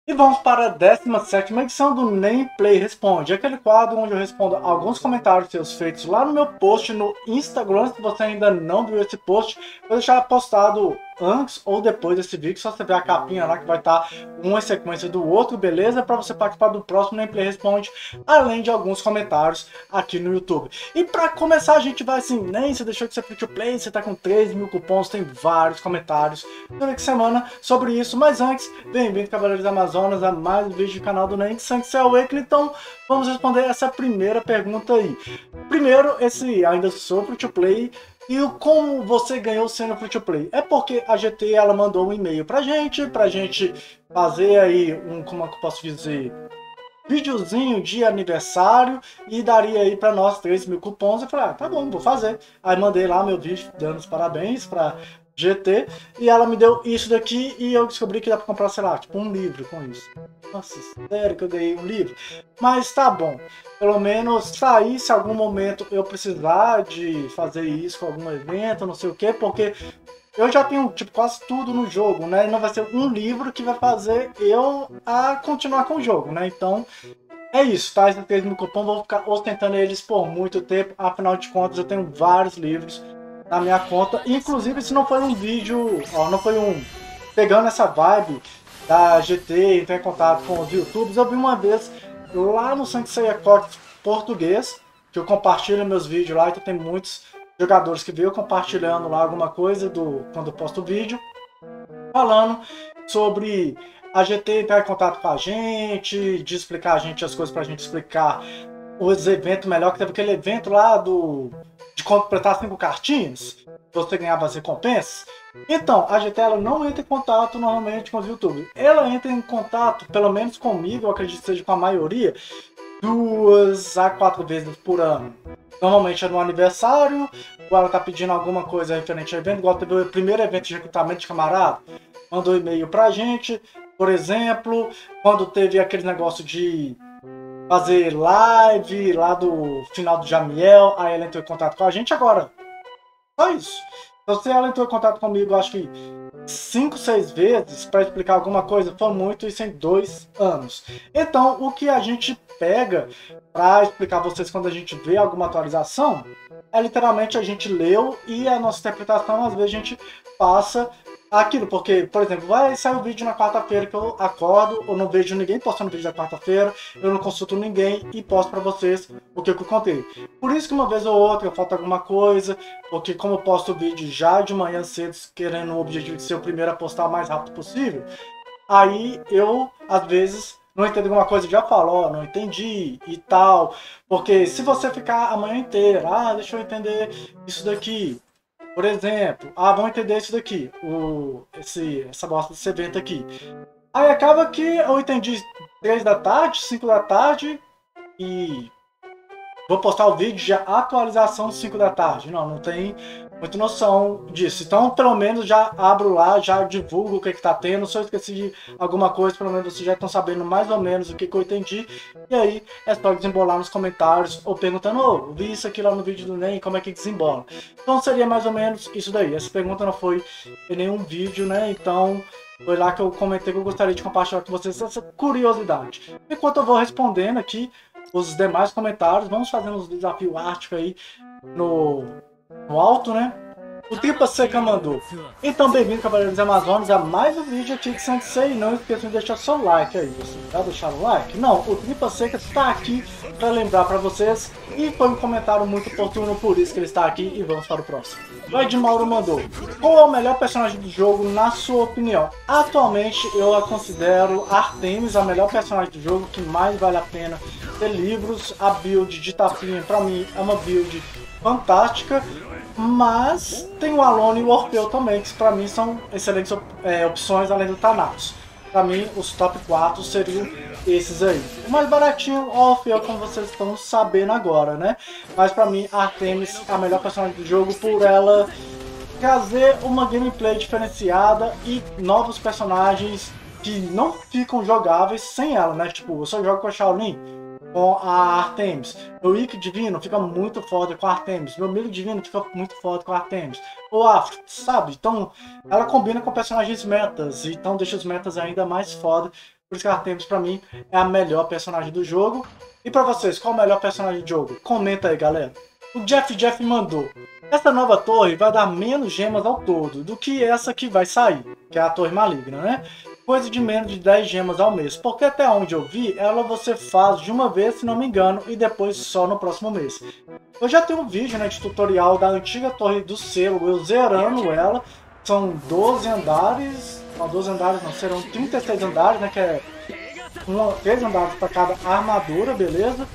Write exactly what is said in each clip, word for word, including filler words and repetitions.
E vamos para a décima sétima edição do Nem Play Responde, aquele quadro onde eu respondo alguns comentários seus feitos lá no meu post no Instagram. Se você ainda não viu esse post, vou deixar postado antes ou depois desse vídeo, só você ver a capinha lá que vai estar uma em sequência do outro, beleza? Para você participar do próximo Nem Play Responde, além de alguns comentários aqui no YouTube. E para começar a gente vai assim, nem você deixou de ser free to play, você tá com três mil cupons, tem vários comentários durante a semana sobre isso, mas antes, bem-vindo Cavaleiros da Amazonas a mais um vídeo do canal do Nem Sanctuary Awakening. Então vamos responder essa primeira pergunta aí. Primeiro, esse ainda sou free to play. E como você ganhou sendo free to play? É porque a G T ela mandou um e-mail pra gente, pra gente fazer aí um, como é que eu posso dizer, videozinho de aniversário e daria aí pra nós três mil cupons. Eu falei, ah, tá bom, vou fazer. Aí mandei lá meu vídeo dando os parabéns pra G T e ela me deu isso daqui e eu descobri que dá pra comprar, sei lá, tipo um livro com isso. Nossa, sério que eu ganhei um livro? Mas tá bom, pelo menos sair se algum momento eu precisar de fazer isso com algum evento, não sei o que, porque eu já tenho tipo quase tudo no jogo, né? E não vai ser um livro que vai fazer eu a continuar com o jogo, né? Então é isso, tá? Esses três mil cupons, vou ficar ostentando eles por muito tempo. Afinal de contas, eu tenho vários livros na minha conta. Inclusive, se não foi um vídeo, ó, não foi um pegando essa vibe da G T, entrar em contato com os YouTubers, eu vi uma vez lá no Sanctuary Awakening português, que eu compartilho meus vídeos lá, então tem muitos jogadores que veio compartilhando lá alguma coisa do quando eu posto vídeo, falando sobre a G T entrar em contato com a gente, de explicar a gente as coisas pra gente explicar os eventos melhor, que teve aquele evento lá do de completar cinco cartinhas, você ganhava as recompensas. Então, a G T ela não entra em contato normalmente com os YouTubers. Ela entra em contato, pelo menos comigo, eu acredito que seja com a maioria, duas a quatro vezes por ano. Normalmente é no aniversário, ou ela tá pedindo alguma coisa referente ao evento, igual teve o primeiro evento de recrutamento de camarada, mandou e-mail pra gente, por exemplo, quando teve aquele negócio de fazer live lá do final do Jamiel, aí ela entrou em contato com a gente. Agora, só isso. Então, se ela entrou em contato comigo, acho que cinco, seis vezes para explicar alguma coisa, foi muito, isso em dois anos. Então, o que a gente pega para explicar a vocês quando a gente vê alguma atualização, é literalmente a gente leu e a nossa interpretação, às vezes a gente passa aquilo, porque, por exemplo, vai sair o vídeo na quarta-feira que eu acordo, eu não vejo ninguém postando vídeo na quarta-feira, eu não consulto ninguém e posto pra vocês o que eu contei. Por isso que uma vez ou outra falta alguma coisa, porque como eu posto o vídeo já de manhã cedo, querendo o objetivo de ser o primeiro a postar o mais rápido possível, aí eu, às vezes, não entendo alguma coisa, já falo, ó, não entendi e tal, porque se você ficar a manhã inteira, ah, deixa eu entender isso daqui. Por exemplo, ah, vamos entender isso daqui, o, esse, essa bosta desse evento aqui. Aí acaba que eu entendi três da tarde, cinco da tarde e vou postar o vídeo de atualização cinco da tarde. Não, não tem muita noção disso. Então, pelo menos já abro lá, já divulgo o que que tá tendo. Se eu esqueci de alguma coisa, pelo menos vocês já estão sabendo mais ou menos o que que eu entendi. E aí é só desembolar nos comentários ou perguntando, ô, oh, vi isso aqui lá no vídeo do Nem, como é que desembola? Então seria mais ou menos isso daí. Essa pergunta não foi em nenhum vídeo, né? Então foi lá que eu comentei que eu gostaria de compartilhar com vocês essa curiosidade. Enquanto eu vou respondendo aqui os demais comentários, vamos fazendo uns desafios árticos aí no, no alto, né? O Tripa Seca mandou. Então, bem-vindo, Cavaleiros da Amazonas, a mais um vídeo aqui de Sanctuary. Não esqueça de deixar seu like aí. Você já deixaram o like? Não, o Tripa Seca está aqui para lembrar para vocês. E foi um comentário muito oportuno, por isso que ele está aqui. E vamos para o próximo. O Ed Mauro mandou. Qual é o melhor personagem do jogo, na sua opinião? Atualmente, eu a considero Artemis a melhor personagem do jogo, que mais vale a pena ter livros. A build de tapinha, para mim, é uma build fantástica. Mas tem o Alone e o Orfeu também, que para mim são excelentes é, opções além do Thanatos. Para mim, os top quatro seriam esses aí. O mais baratinho, o Orfeu, como vocês estão sabendo agora, né? Mas para mim, a Artemis é a melhor personagem do jogo por ela trazer uma gameplay diferenciada e novos personagens que não ficam jogáveis sem ela, né? Tipo, eu só jogo com a Shaolin, com a Artemis. Meu Ikki Divino fica muito foda com a Artemis. Meu Milho Divino fica muito foda com a Artemis. O Afro, sabe? Então, ela combina com personagens metas. Então, deixa os metas ainda mais foda Por isso que Artemis pra mim é a melhor personagem do jogo. E pra vocês, qual é o melhor personagem do jogo? Comenta aí, galera. O Jeff Jeff mandou: essa nova torre vai dar menos gemas ao todo do que essa que vai sair, que é a torre maligna, né? Coisa de menos de dez gemas ao mês, porque até onde eu vi, ela você faz de uma vez, se não me engano, e depois só no próximo mês. Eu já tenho um vídeo, né, de tutorial da antiga torre do selo, eu zerando ela. São doze andares, não, doze andares não, serão trinta e seis andares, né, que é uma, três andares para cada armadura, beleza?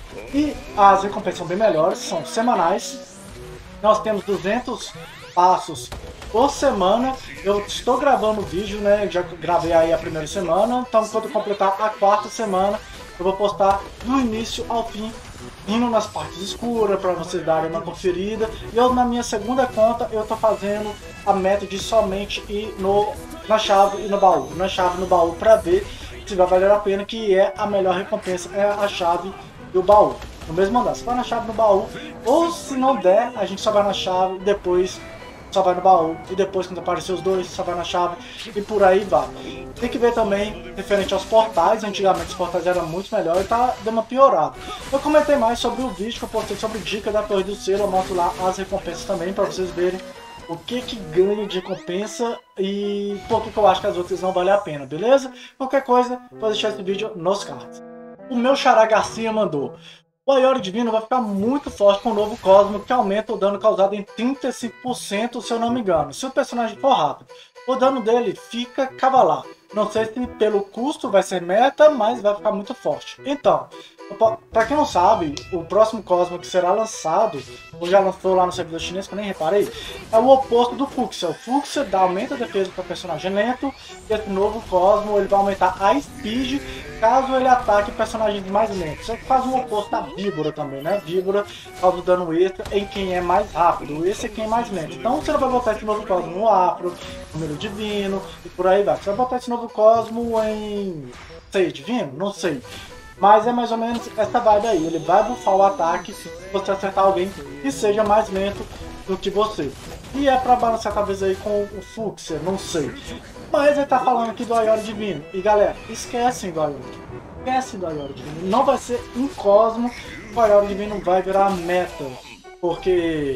E as recompensas são bem melhores, são semanais. Nós temos duzentos passos por semana. Eu estou gravando o vídeo, né? Já gravei aí a primeira semana. Então, quando eu completar a quarta semana, eu vou postar do início ao fim, indo nas partes escuras para vocês darem uma conferida. E eu, na minha segunda conta, eu tô fazendo a meta de somente ir no, na chave e no baú. Na chave e no baú para ver se vai valer a pena, que é a melhor recompensa, é a chave e o baú. No mesmo andar, você vai na chave no baú, ou se não der, a gente só vai na chave e depois só vai no baú, e depois quando aparecer os dois, só vai na chave, e por aí vai. Tem que ver também, referente aos portais, antigamente os portais eram muito melhores e tá dando uma piorada. Eu comentei mais sobre o vídeo que eu postei sobre dica da Torre do Selo, eu mostro lá as recompensas também, para vocês verem o que que ganha de recompensa e por que que eu acho que as outras não valem a pena, beleza? Qualquer coisa, vou deixar esse vídeo nos cards. O meu Xará Garcia mandou: o Aiori Divino vai ficar muito forte com o novo Cosmo, que aumenta o dano causado em trinta e cinco por cento, se eu não me engano, se o personagem for rápido. O dano dele fica cavalar. Não sei se pelo custo vai ser meta, mas vai ficar muito forte. Então, para quem não sabe, o próximo Cosmo que será lançado, ou já lançou lá no servidor chinês, que eu nem reparei, é o oposto do Fuxia. O Fuxia dá, aumenta a defesa para personagem lento, e esse novo Cosmo ele vai aumentar a speed caso ele ataque personagens mais lentos. Isso faz o oposto da Víbora também, né? Víbora causa dano extra em quem é mais rápido, esse é quem é mais lento. Então você não vai botar esse novo Cosmo no Afro, no Milo Divino e por aí vai. Você vai botar esse novo Cosmo em... sei, Divino? Não sei. Mas é mais ou menos essa vibe aí. Ele vai buffar o ataque se você acertar alguém que seja mais lento do que você. E é pra balancear talvez aí com o Fuxia, não sei. Mas ele tá falando aqui do Aiori Divino. E galera, esquecem do Aiori. Esquece do Aiori Divino. Não vai ser um Cosmo. O Aiori Divino vai virar meta. Porque...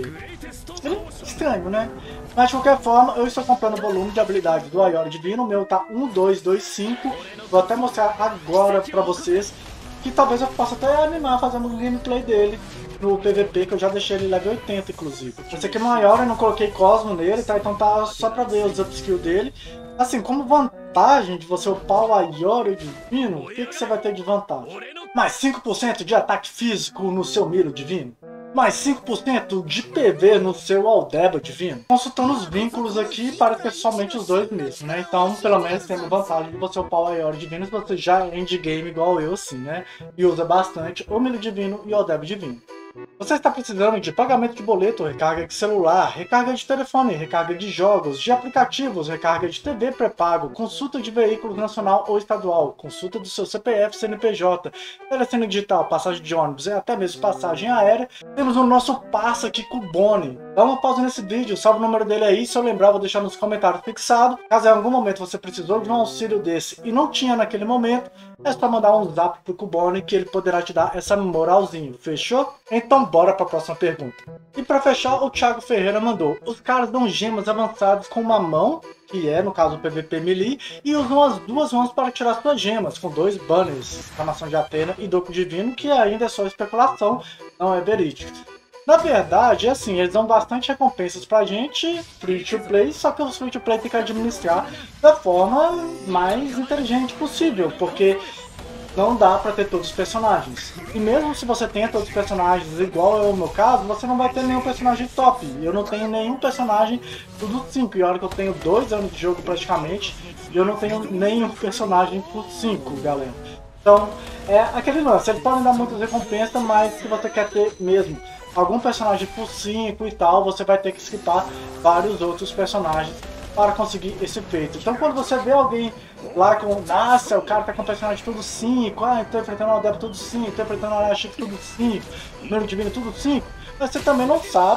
é estranho, né? Mas de qualquer forma, eu estou comprando o volume de habilidade do Aiori Divino. O meu tá um, dois, dois, cinco. Vou até mostrar agora pra vocês. Que talvez eu possa até animar fazendo um gameplay dele no P V P, que eu já deixei ele level oitenta, inclusive. Esse aqui é maior, eu não coloquei Cosmo nele, tá? Então tá só pra ver os upskills dele. Assim, como vantagem de você upar o Aiori Divino, o que, que você vai ter de vantagem? Mais cinco por cento de ataque físico no seu Milo Divino. Mais cinco por cento de P V no seu Aldeba Divino. Consultando os vínculos aqui, parece que é somente os dois mesmo, né? Então, pelo menos tem a vantagem de você upar o Aiori Divino se você já é endgame igual eu, assim, né? E usa bastante o Milo Divino e o Aldeba Divino. Você está precisando de pagamento de boleto, recarga de celular, recarga de telefone, recarga de jogos, de aplicativos, recarga de T V pré-pago, consulta de veículo nacional ou estadual, consulta do seu C P F, C N P J, telecine digital, passagem de ônibus e até mesmo passagem aérea, temos o nosso parça aqui com o Boni. Dá uma pausa nesse vídeo, salve o número dele aí, se eu lembrar vou deixar nos comentários fixado. Caso em algum momento você precisou de um auxílio desse e não tinha naquele momento, é só mandar um zap pro Cubone que ele poderá te dar essa moralzinha, fechou? Então bora para a próxima pergunta. E para fechar, o Thiago Ferreira mandou: os caras dão gemas avançadas com uma mão, que é no caso o P V P Melee, e usam as duas mãos para tirar suas gemas, com dois banners, exclamação de Atena e Doku Divino, que ainda é só especulação, não é verídico. Na verdade, é assim, eles dão bastante recompensas pra gente, free to play, só que os free to play tem que administrar da forma mais inteligente possível, porque não dá pra ter todos os personagens. E mesmo se você tenha todos os personagens, igual é o meu caso, você não vai ter nenhum personagem top. Eu não tenho nenhum personagem tudo cinco, e olha que eu tenho dois anos de jogo praticamente, e eu não tenho nenhum personagem por cinco, galera. Então, é aquele lance, eles podem dar muitas recompensas, mas se você quer ter mesmo algum personagem por cinco e tal, você vai ter que skipar vários outros personagens para conseguir esse feito. Então quando você vê alguém lá com, nossa, o cara tá com personagem tudo cinco, ah, tô enfrentando o Aldeba tudo cinco, tô enfrentando o Arashik tudo cinco, o Milo Divino tudo cinco, mas você também não sabe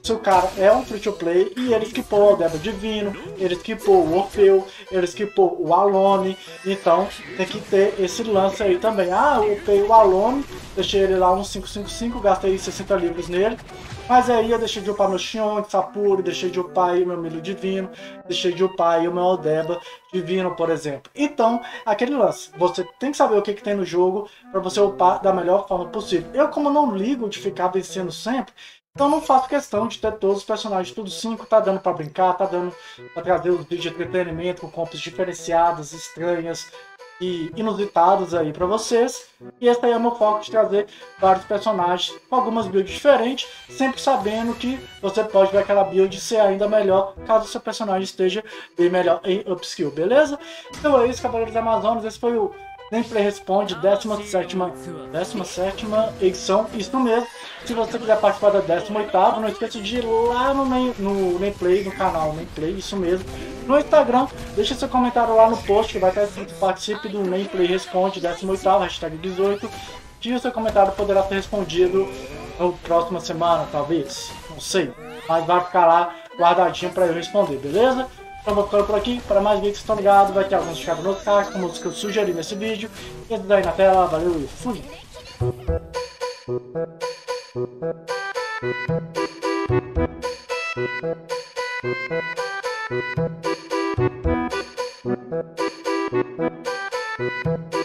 se o cara é um free to play e ele skipou o Aldeba Divino, ele skipou o Orfeu, ele skipou o Alone, então tem que ter esse lance aí também. Ah, eu upei o Alone, deixei ele lá uns cinco cinco cinco, gastei sessenta livros nele, mas aí eu deixei de upar meu Xion de Sapuri, deixei de upar aí o meu Milho Divino, deixei de upar aí o meu Aldeba Divino, por exemplo. Então, aquele lance, você tem que saber o que, que tem no jogo para você upar da melhor forma possível. Eu, como não ligo de ficar vencendo sempre, então não faço questão de ter todos os personagens tudo cinco, tá dando para brincar, tá dando para trazer os vídeos de entretenimento com compras diferenciadas, estranhas e inusitadas aí para vocês. E esse aí é o meu foco de trazer vários personagens com algumas builds diferentes, sempre sabendo que você pode ver aquela build ser ainda melhor caso o seu personagem esteja bem melhor em upskill, beleza? Então é isso, Cavaleiros da Amazonas, esse foi o Gameplay Responde, décima sétima edição, isso mesmo. Se você quiser participar da décima oitava, não esqueça de ir lá no, no Gameplay, no canal Gameplay, isso mesmo. No Instagram, deixa seu comentário lá no post, que vai estar escrito participe do Gameplay Responde, décima oitava, hashtag dezoito. E o seu comentário poderá ser respondido na próxima semana, talvez, não sei. Mas vai ficar lá guardadinho para eu responder, beleza? Então vou ficando por aqui, para mais vídeos estão ligados, vai ter alguns ficados no card, como os que eu sugeri nesse vídeo. E daí na tela, valeu e fui! Thank you.